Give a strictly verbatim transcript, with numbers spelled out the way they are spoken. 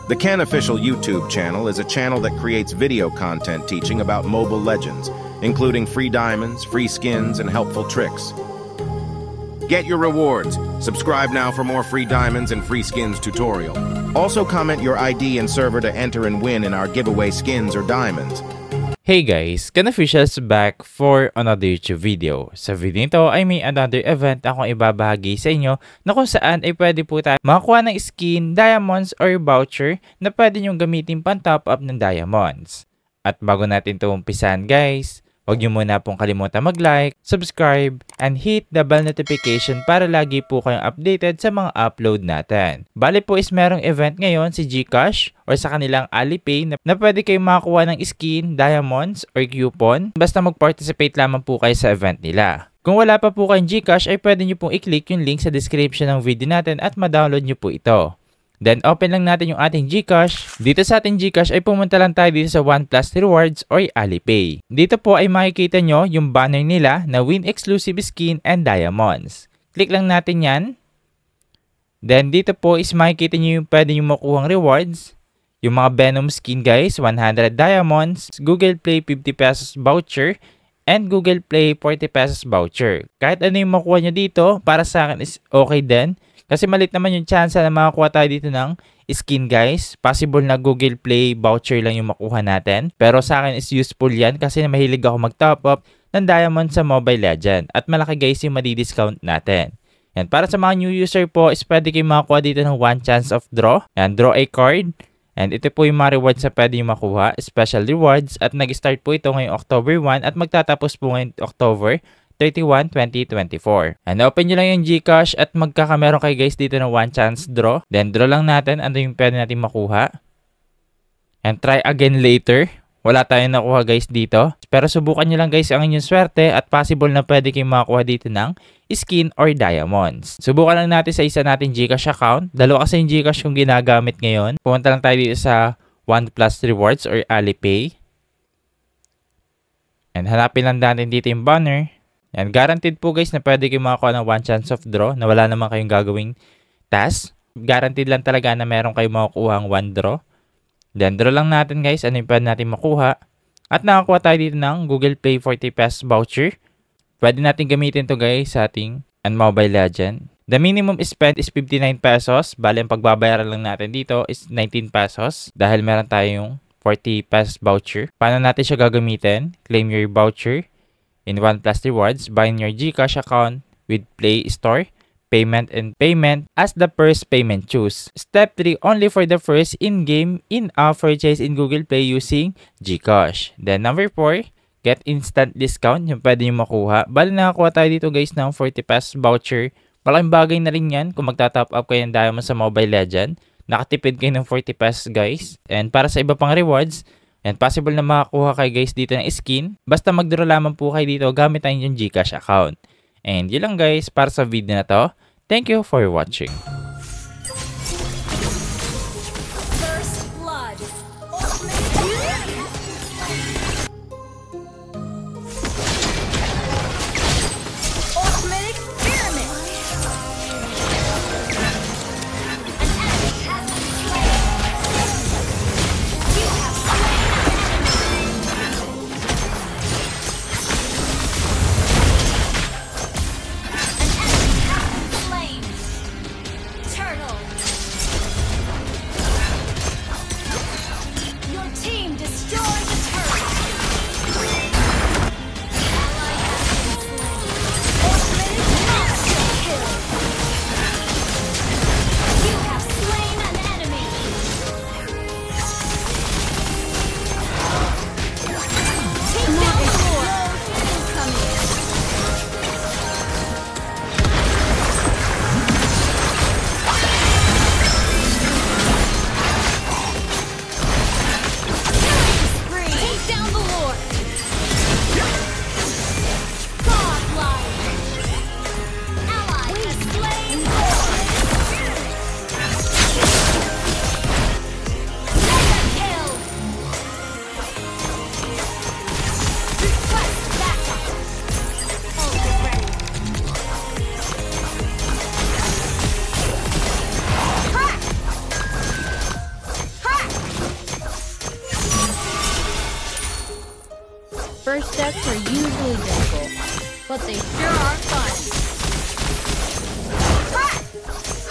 The Ken Official YouTube channel is a channel that creates video content teaching about Mobile Legends, including free diamonds, free skins, and helpful tricks. Get your rewards. Subscribe now for more free diamonds and free skins tutorial. Also comment your I D and server to enter and win in our giveaway skins or diamonds. Hey guys, Ken Official's back for another YouTube video. Sa video nito ay may another event akong ibabahagi sa inyo na kung saan ay pwede po tayo makakuha ng skin, diamonds, or voucher na pwede nyong gamitin pang top up ng diamonds. At bago natin ito umpisan guys, huwag nyo muna pong kalimutan mag-like, subscribe, and hit the bell notification para lagi po kayong updated sa mga upload natin. Bali po is merong event ngayon si GCash or sa kanilang Alipay na, na pwede kayong makakuha ng skin, diamonds, or coupon. Basta mag-participate lamang po kayo sa event nila. Kung wala pa po kayong GCash ay pwede nyo pong i-click yung link sa description ng video natin at ma-download nyo po ito. Then, open lang natin yung ating GCash. Dito sa ating GCash ay pumunta lang tayo dito sa OnePlus Rewards or Alipay. Dito po ay makikita nyo yung banner nila na Win Exclusive Skin and Diamonds. Click lang natin yan. Then, dito po is makikita nyo yung pwede nyo makuhang rewards. Yung mga Venom skin guys, one hundred diamonds, Google Play fifty pesos voucher, and Google Play forty pesos voucher. Kahit ano yung makuha nyo dito, para sa akin is okay din. Kasi malit naman yung chance na makakuha tayo dito ng skin guys. Possible na Google Play voucher lang yung makuha natin. Pero sa akin is useful yan kasi mahilig ako mag-top up ng diamond sa Mobile Legends. At malaki guys yung madi-discount natin. Yan, para sa mga new user po is pwede kayo makakuha dito ng one chance of draw. Yan, draw a card. And ito po yung mga rewards na pwede yung makuha. Special rewards. At nag-start po ito ngayong October one at magtatapos po ngayong October thirty-one, twenty twenty-four. And open nyo lang yung GCash at magkakameron kayo guys dito ng one chance draw. Then draw lang natin ano yung pwede natin makuha. And try again later. Wala tayong nakuha guys dito. Pero subukan nyo lang guys ang inyong swerte at possible na pwede kayong makakuha dito ng skin or diamonds. Subukan lang natin sa isa natin GCash account. Dalawa kasi yung GCash kong ginagamit ngayon. Pumunta lang tayo dito sa OnePlus Rewards or Alipay. And hanapin lang natin dito yung banner. And guaranteed po guys na pwede kayo makakuha ng one chance of draw na wala naman kayong gagawing task. Guaranteed lang talaga na meron kayong makukuha ang one draw. Then draw lang natin guys ano yung pwede natin makuha. At nakakuha tayo dito ng Google Play forty pesos voucher. Pwede natin gamitin to guys sa ating and Mobile Legends. The minimum spend is fifty-nine pesos. Bale ang pagbabayaran lang natin dito is nineteen pesos. Dahil meron tayong forty pesos voucher. Paano natin siya gagamitin? Claim your voucher in OnePlus Rewards, buy in your GCash account with Play Store, payment and payment as the first payment choose. Step three, only for the first in-game, in-app purchase in Google Play using GCash. Then number four, get instant discount, yung pwede nyo makuha. Bali nakakuha tayo dito guys ng forty pesos voucher. Malaking bagay na rin yan kung magta-top up kayo ng diamond sa Mobile Legends. Nakatipid kayo ng forty pesos guys. And para sa iba pang rewards, and possible na makakuha kayo guys dito ng skin. Basta mag-draw lamang po kayo dito gamit ang yung GCash account. And yun lang guys para sa video na to. Thank you for watching. First blood. Ultimate experiment. first decks are usually difficult, but they sure are fun.